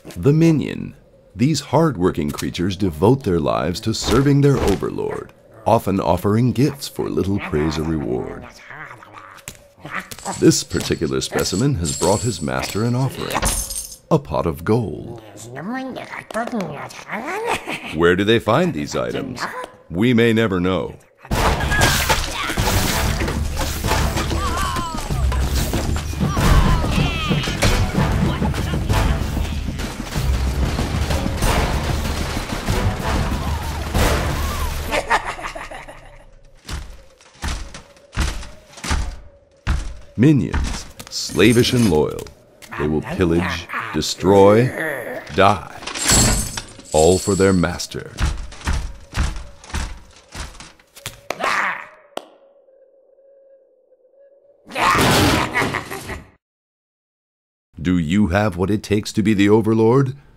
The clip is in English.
The minion. These hard-working creatures devote their lives to serving their overlord, often offering gifts for little praise or reward. This particular specimen has brought his master an offering, a pot of gold. Where do they find these items? We may never know. Minions, slavish and loyal, they will pillage, destroy, die, all for their master. Do you have what it takes to be the overlord?